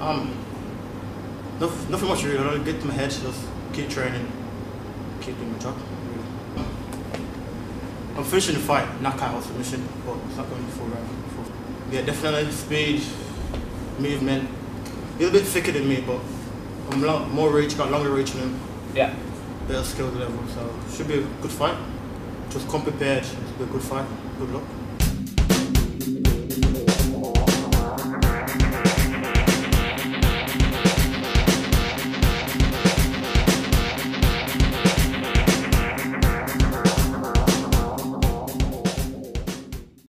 Nothing much really. I don't get to my head. Just keep training, keep doing my job. Really. I'm finishing the fight, knockout or submission, but it's not going to be full round. Yeah, definitely speed, movement. A little bit thicker than me, but I'm more reach, got longer reach than him. Yeah. Better skill level, so should be a good fight. Just come prepared. It'll be a good fight. Good luck.